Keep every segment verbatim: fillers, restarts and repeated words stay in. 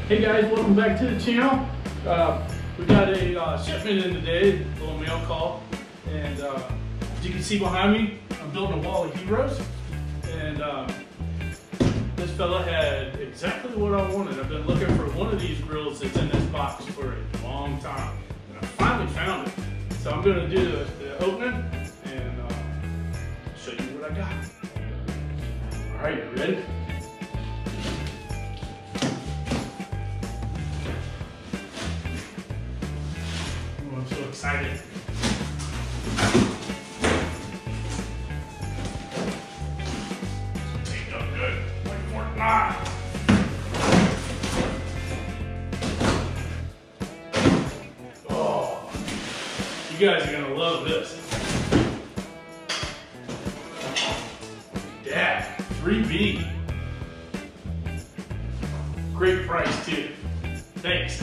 Hey guys, welcome back to the channel. Uh, we got a uh, shipment in today, a little mail call, and uh, as you can see behind me, I'm building a wall of heroes, and uh, this fella had exactly what I wanted. I've been looking for one of these grills that's in this box for a long time, and I finally found it. So I'm going to do the, the opening and uh, show you what I got. All right, you ready? Oh, I'm so excited. Taped up good, like Fort Knox. Oh, you guys are gonna love this. Yeah, three B. Great price too. Thanks.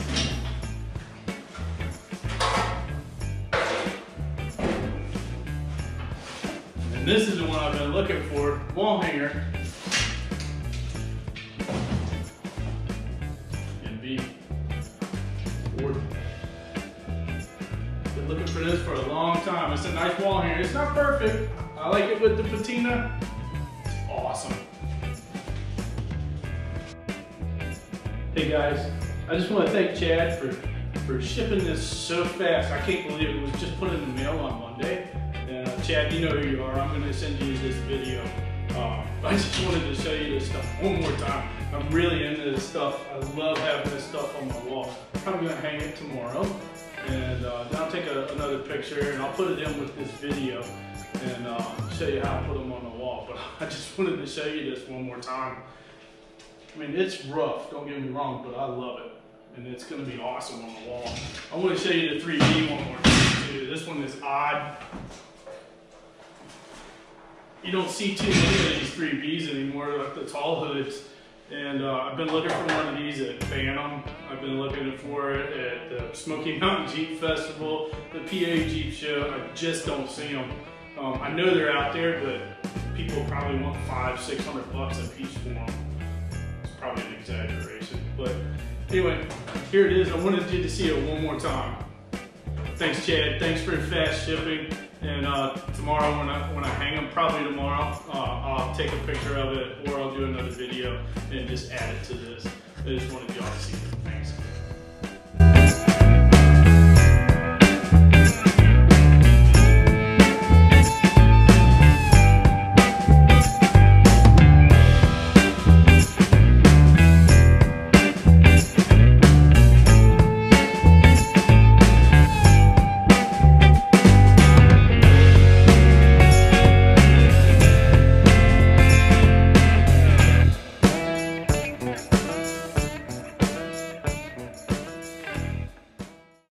And this is the one I've been looking for, wall hanger. Been B. Been looking for this for a long time. It's a nice wall hanger. It's not perfect. I like it with the patina. It's awesome. Hey guys, I just want to thank Chad for, for shipping this so fast. I can't believe it was just put in the mail on Monday. And uh, Chad, you know who you are. I'm going to send you this video. Um, I just wanted to show you this stuff one more time. I'm really into this stuff. I love having this stuff on my wall. I'm going to hang it tomorrow. And uh, then I'll take a, another picture and I'll put it in with this video and uh, show you how I put them on the wall. But I just wanted to show you this one more time. I mean, it's rough, don't get me wrong, but I love it. And it's gonna be awesome on the wall. I wanna show you the three B one more time too. This one is odd. You don't see too many of these three Bs anymore, like the tall hoods. And uh, I've been looking for one of these at Phantom. I've been looking for it at the Smoky Mountain Jeep Festival, the P A Jeep Show. I just don't see them. Um, I know they're out there, but people probably want five, six hundred bucks a piece for them. Probably an exaggeration, but anyway, here it is. I wanted you to see it one more time. Thanks, Chad. Thanks for fast shipping. And uh, tomorrow, when I when I hang them, probably tomorrow, uh, I'll take a picture of it, or I'll do another video and just add it to this. I just wanted y'all to see it. Thanks.